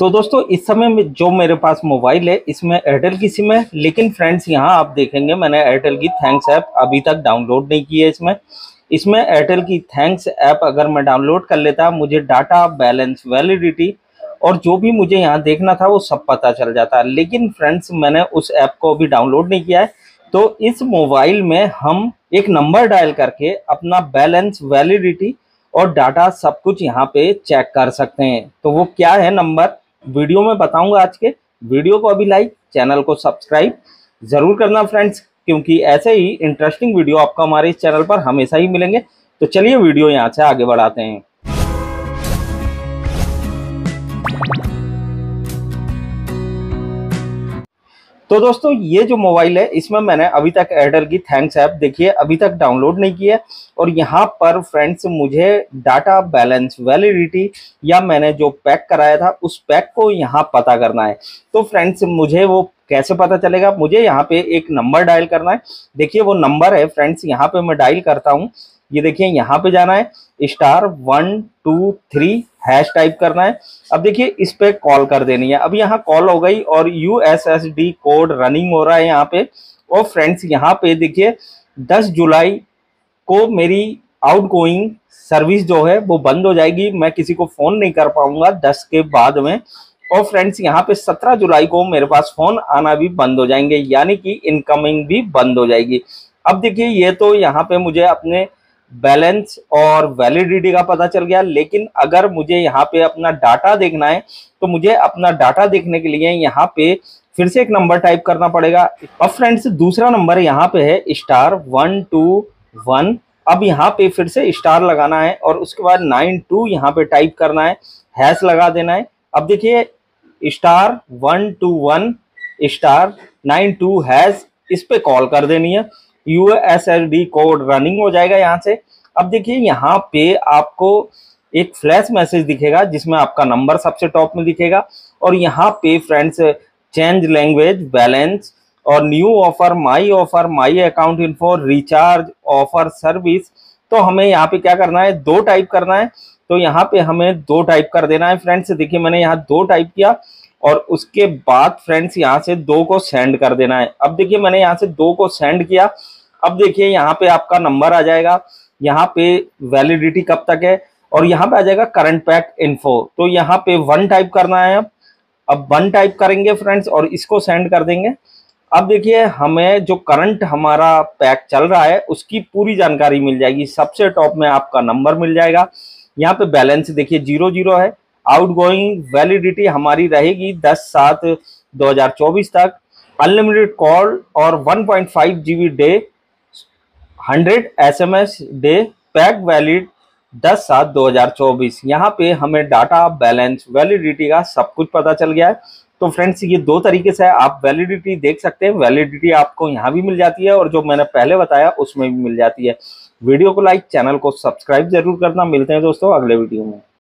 तो दोस्तों इस समय में जो मेरे पास मोबाइल है इसमें एयरटेल की सिम है, लेकिन फ्रेंड्स यहाँ आप देखेंगे मैंने एयरटेल की थैंक्स ऐप अभी तक डाउनलोड नहीं की है। इसमें एयरटेल की थैंक्स ऐप अगर मैं डाउनलोड कर लेता मुझे डाटा बैलेंस वैलिडिटी और जो भी मुझे यहाँ देखना था वो सब पता चल जाता। लेकिन फ्रेंड्स मैंने उस ऐप को अभी डाउनलोड नहीं किया है। तो इस मोबाइल में हम एक नंबर डायल करके अपना बैलेंस वैलिडिटी और डाटा सब कुछ यहाँ पे चेक कर सकते हैं। तो वो क्या है नंबर वीडियो में बताऊंगा। आज के वीडियो को अभी लाइक, चैनल को सब्सक्राइब जरूर करना फ्रेंड्स, क्योंकि ऐसे ही इंटरेस्टिंग वीडियो आपको हमारे इस चैनल पर हमेशा ही मिलेंगे। तो चलिए वीडियो यहाँ से आगे बढ़ाते हैं। तो दोस्तों ये जो मोबाइल है इसमें मैंने अभी तक एयरटेल की थैंक्स ऐप देखिए अभी तक डाउनलोड नहीं की है। और यहाँ पर फ्रेंड्स मुझे डाटा बैलेंस वैलिडिटी या मैंने जो पैक कराया था उस पैक को यहाँ पता करना है। तो फ्रेंड्स मुझे वो कैसे पता चलेगा, मुझे यहाँ पे एक नंबर डायल करना है। देखिए वो नंबर है फ्रेंड्स, यहाँ पे मैं डायल करता हूँ। ये देखिए यहाँ पे जाना है *123# टाइप करना है। अब देखिए इस पे कॉल कर देनी है। अब यहाँ कॉल हो गई और USSD कोड रनिंग हो रहा है यहाँ पे। और फ्रेंड्स यहाँ पे देखिए 10 जुलाई को मेरी आउटगोइंग सर्विस जो है वो बंद हो जाएगी, मैं किसी को फोन नहीं कर पाऊंगा 10 के बाद में। और फ्रेंड्स यहाँ पे 17 जुलाई को मेरे पास फोन आना भी बंद हो जाएंगे, यानी कि इनकमिंग भी बंद हो जाएगी। अब देखिए ये तो यहाँ पे मुझे अपने बैलेंस और वैलिडिटी का पता चल गया, लेकिन अगर मुझे यहाँ पे अपना डाटा देखना है तो मुझे अपना डाटा देखने के लिए यहाँ पे फिर से एक नंबर टाइप करना पड़ेगा। अब फ्रेंड्स दूसरा नंबर यहाँ पे है *121। अब यहाँ पे फिर से स्टार लगाना है और उसके बाद 92 यहाँ पे टाइप करना है, हैश लगा देना है। अब देखिए *121*92#, इस पे कॉल कर देनी है। USSD कोड रनिंग हो जाएगा यहाँ से। अब देखिए यहाँ पे आपको एक फ्लैश मैसेज दिखेगा जिसमें आपका नंबर सबसे टॉप में दिखेगा। और यहाँ पे फ्रेंड्स चेंज लैंग्वेज, बैलेंस और new offer, my account info, recharge offer, service. तो हमें यहाँ पे क्या करना है, 2 टाइप करना है। तो यहाँ पे हमें 2 टाइप कर देना है फ्रेंड्स। देखिए मैंने यहाँ 2 टाइप किया और उसके बाद फ्रेंड्स यहाँ से 2 को सेंड कर देना है। अब देखिए मैंने यहाँ से 2 को सेंड किया। अब देखिए यहाँ पे आपका नंबर आ जाएगा, यहाँ पे वैलिडिटी कब तक है और यहाँ पे आ जाएगा करंट पैक इन्फो। तो यहाँ पे 1 टाइप करना है। अब 1 टाइप करेंगे फ्रेंड्स और इसको सेंड कर देंगे। अब देखिए हमें जो करंट हमारा पैक चल रहा है उसकी पूरी जानकारी मिल जाएगी। सबसे टॉप में आपका नंबर मिल जाएगा। यहाँ पे बैलेंस देखिए 00 है। आउटगोइंग वैलिडिटी हमारी रहेगी 10/7/2024 तक। अनलिमिटेड कॉल और 1.5 GB day, 100 SMS day, pack valid 10/7/2024। यहाँ पे हमें डाटा बैलेंस वैलिडिटी का सब कुछ पता चल गया है। तो फ्रेंड्स ये 2 तरीके से आप वैलिडिटी देख सकते हैं। वैलिडिटी आपको यहाँ भी मिल जाती है और जो मैंने पहले बताया उसमें भी मिल जाती है। वीडियो को लाइक, चैनल को सब्सक्राइब जरूर करना। मिलते हैं दोस्तों अगले वीडियो में।